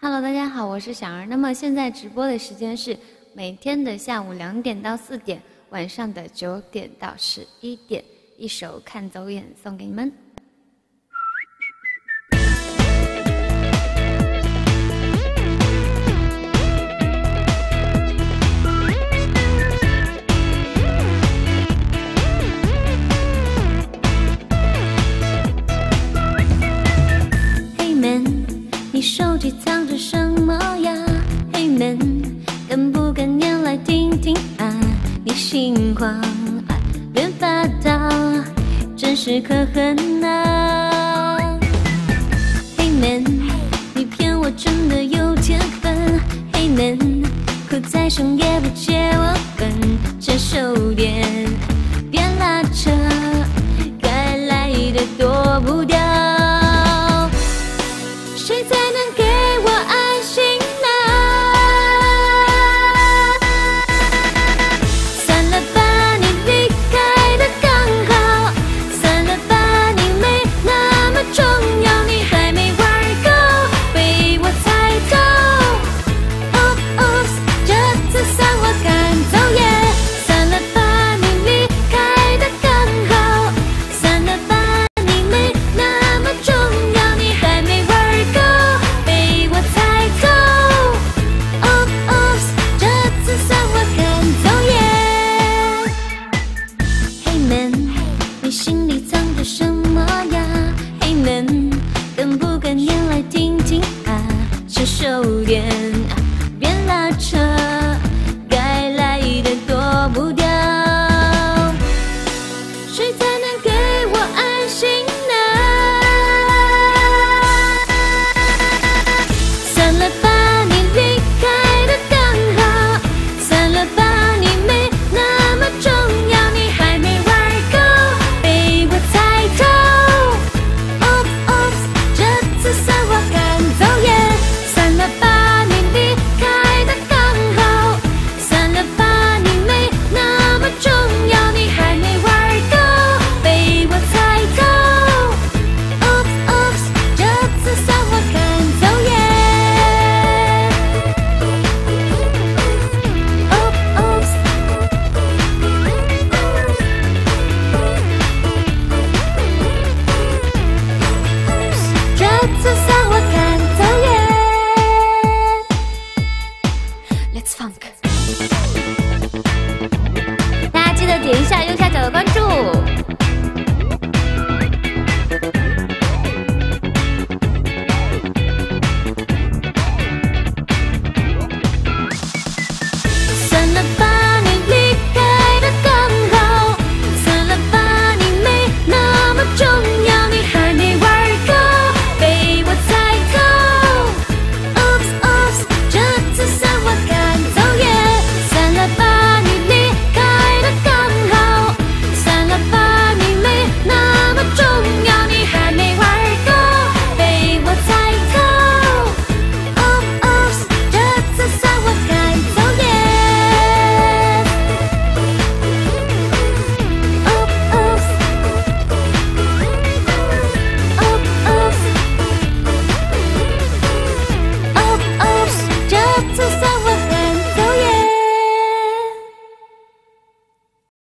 Hello， 大家好，我是小儿。那么现在直播的时间是每天的下午2点到4点，晚上的9点到11点，一首《看走眼》送给你们。Hey man， 你手机藏着什么呀 ？Hey man， 敢不敢念来听听啊？你心慌啊，变发达，真是可恨啊 ！Hey man， 你骗我真的有天分 ！Hey man， 苦再凶也不借我分，伸手点，别拉扯，该来的躲不掉。谁才能给我安心啊？算了吧，你离开的刚好。算了吧，你没那么重要，你还没玩够，被我猜透。Oops， 这次算我赶走耶。算了吧，你离开的刚好。算了吧，你没那么重要，你还没玩够。被我猜透 ，Oops， 这次算我赶走耶。Hey man， 你心里藏着什么呀 ？Hey man， 敢不敢念来听听啊？伸手点。